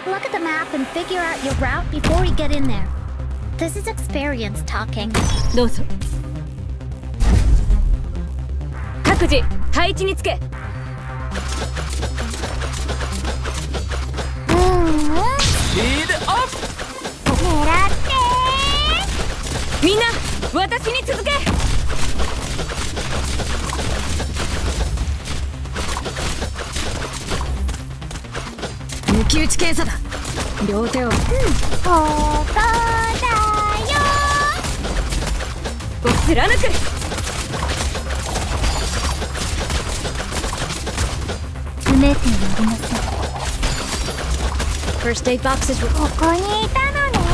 Look at the map and figure out your route before we get in there. This is experience talking. どうぞ。各自配置につけ。 スピードアップ。 狙ってみんな私に続け。抜き打ち検査だ。両手を。 ここだよ。 貫く。 詰めてやりなさい。 First aid boxes. ここにいたのね。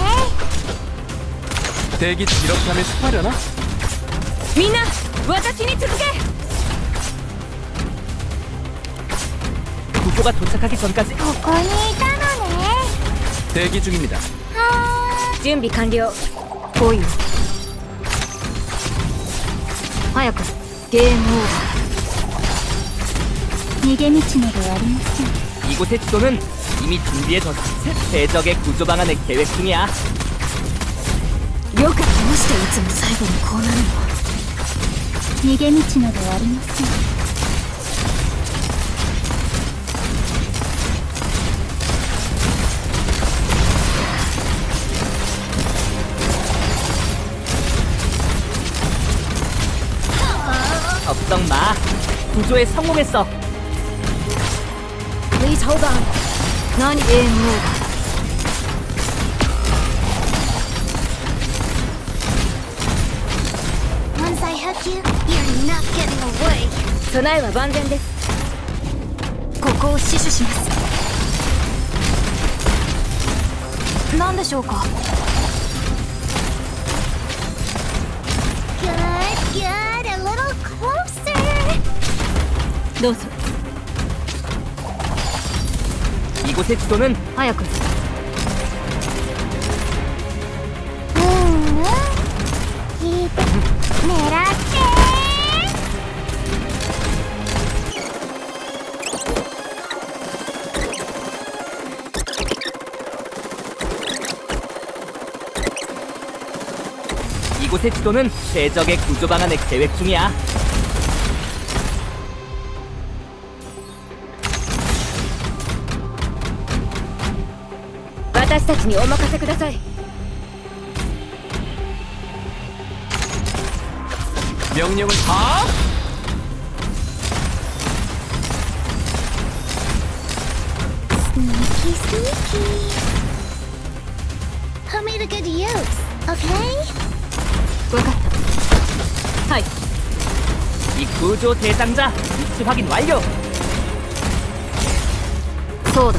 대기 이렇게 스파려나? みんな私に続け。 구조가 도착하기 전까지 ここにいたのね。 대기 중입니다. 準備完了。こういう早くゲームオーバー。逃げ道などありません。 이곳의 지도는 이미 준비해뒀어. 대적의 구조 방안을 계획 중이야. 了解。どうしていつも最後にこうなるの。 逃げ道などありません。 걱정 마. 구조에 성공했어. Please hold on. 何ゲームオーバー。 Once I hook you, you're not getting away. 備えは万全です。ここを死守します。何でしょうか。 Good, good, a little closer. どうぞ。 이곳의 지도는 早く。 引いて、狙って。 이곳의 지도는 대적의 구조 방안을 계획 중이야. 私たちにお任せください。 명령을 다. Sneaky, sneaky. Put me to good use, okay? 分かった。はい。 이 구조 대상자 위치 확인 완료. そうだ。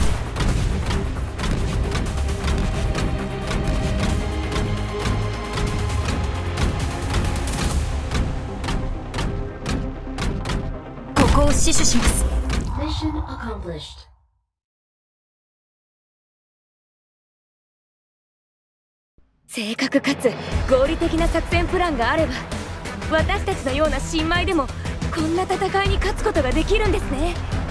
ここを死守します。 Mission accomplished. 正確かつ合理的な作戦プランがあれば、私たちのような新米でもこんな戦いに勝つことができるんですね。